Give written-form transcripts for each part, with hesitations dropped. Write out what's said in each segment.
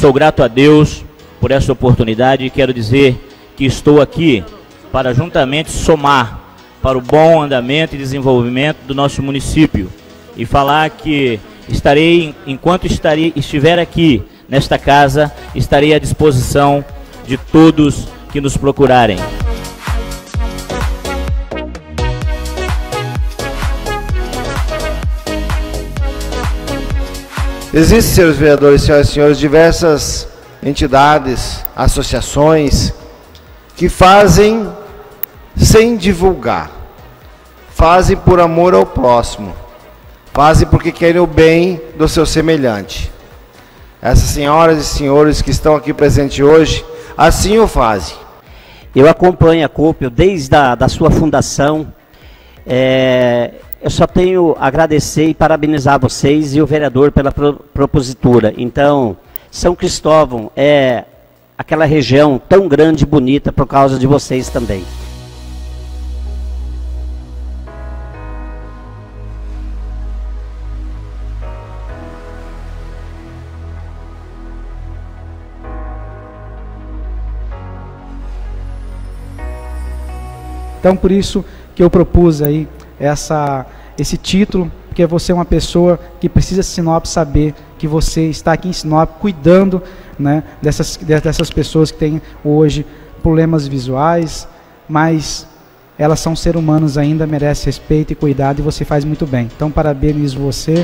Sou grato a Deus por essa oportunidade e quero dizer que estou aqui para juntamente somar para o bom andamento e desenvolvimento do nosso município e falar que enquanto estiver aqui nesta casa, estarei à disposição de todos que nos procurarem. Existem, senhores vereadores, senhoras e senhores, diversas entidades, associações que fazem sem divulgar, fazem por amor ao próximo, fazem porque querem o bem do seu semelhante. Essas senhoras e senhores que estão aqui presentes hoje, assim o fazem. Eu acompanho a Cooper desde a sua fundação. Eu só tenho a agradecer e parabenizar vocês e o vereador pela propositura. Então, São Cristóvão é aquela região tão grande e bonita por causa de vocês também. Então, por isso que eu propus aí esse título, porque você é uma pessoa que precisa, Sinop, saber que você está aqui em Sinop cuidando, né, dessas pessoas que têm hoje problemas visuais, mas elas são seres humanos ainda, merecem respeito e cuidado, e você faz muito bem. Então, parabenizo você.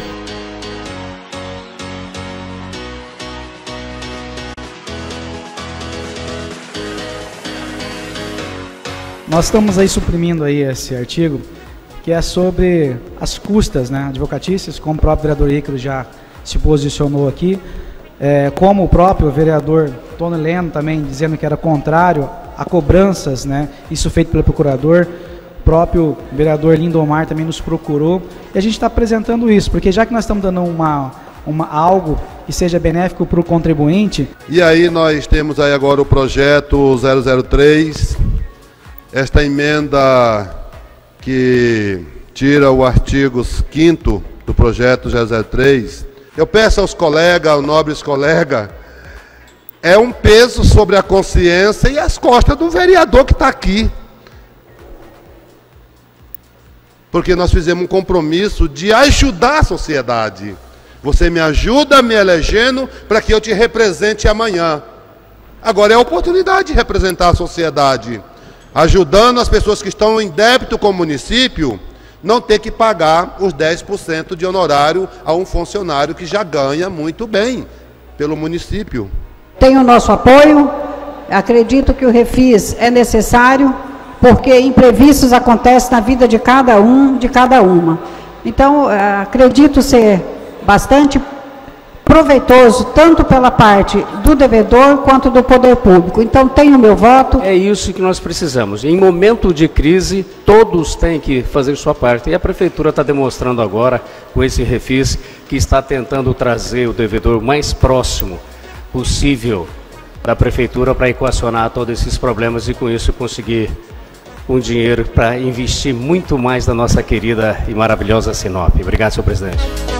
Nós estamos aí suprimindo aí esse artigo, que é sobre as custas, né, advocatícias, como o próprio vereador Ícaro já se posicionou aqui, como o próprio vereador Tony Leno também dizendo que era contrário a cobranças, né, isso feito pelo procurador. O próprio vereador Lindomar também nos procurou, e a gente está apresentando isso, porque já que nós estamos dando algo que seja benéfico para o contribuinte. E aí nós temos aí agora o projeto 003, esta emenda que tira o artigo 5º do projeto 003, eu peço aos colegas, aos nobres colegas, é um peso sobre a consciência e as costas do vereador que está aqui. Porque nós fizemos um compromisso de ajudar a sociedade. Você me ajuda me elegendo para que eu te represente amanhã. Agora é a oportunidade de representar a sociedade, ajudando as pessoas que estão em débito com o município, não ter que pagar os 10% de honorário a um funcionário que já ganha muito bem pelo município. Tem o nosso apoio, acredito que o refis é necessário, porque imprevistos acontecem na vida de cada um, de cada uma. Então, acredito ser bastante proveitoso, tanto pela parte do devedor quanto do poder público. Então, tenho o meu voto. É isso que nós precisamos. Em momento de crise, todos têm que fazer sua parte. E a Prefeitura está demonstrando agora, com esse refis, que está tentando trazer o devedor mais próximo possível da Prefeitura para equacionar todos esses problemas e, com isso, conseguir um dinheiro para investir muito mais na nossa querida e maravilhosa Sinop. Obrigado, senhor presidente.